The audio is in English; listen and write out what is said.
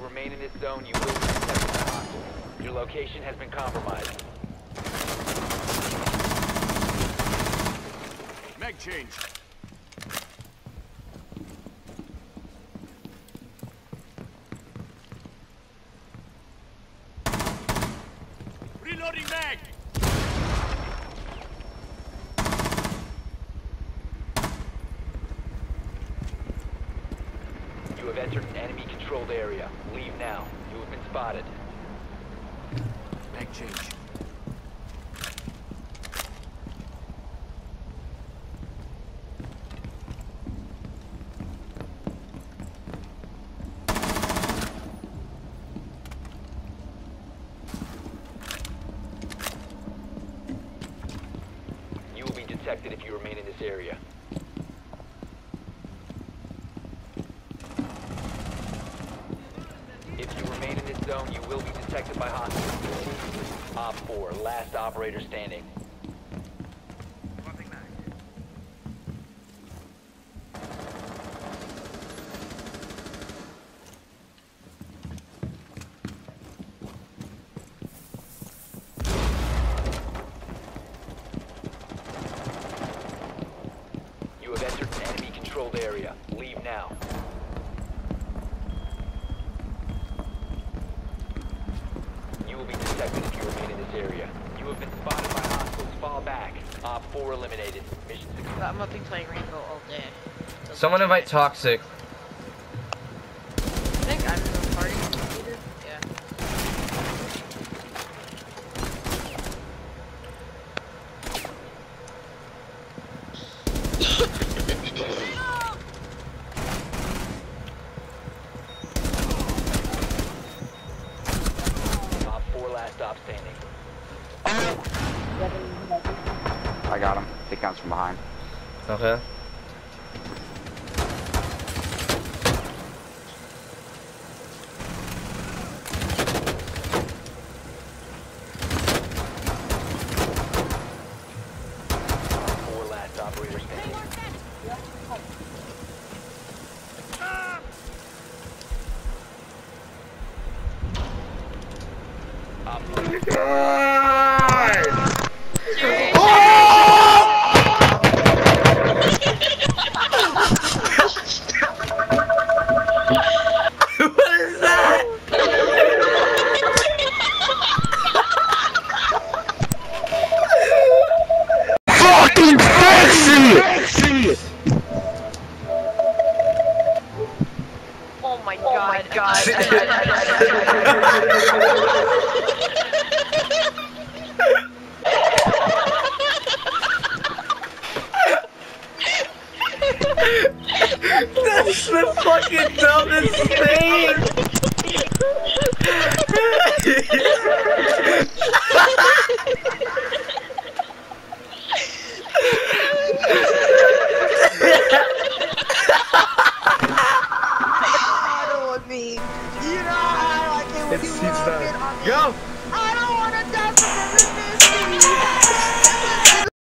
remain in this zone, you will be detected by hostiles. Your location has been compromised. Mag change. Reloading mag. You have entered an enemy-controlled area. Leave now. You have been spotted. Mag change. You will be detected if you remain in this area. If you remain in this zone, you will be detected by hostiles. Op 4, last operator standing. You have entered an enemy-controlled area. Leave now. You will be detected if you remain in this area. You have been spotted by hostiles. Fall back. Op 4 eliminated. Mission success. I'm up and playing Rainbow all day. Someone invite Toxic. I think I'm in the party. Yeah. Op 4 last stop standing. I got him. He comes from behind. Okay. Op 4 last operator standing. Op 4 What is that? Fucking sexy! Oh my god. That's the fucking dumbest thing! I don't want me. You know how I like it when you It's walk in on me. Go! I don't want to die from this.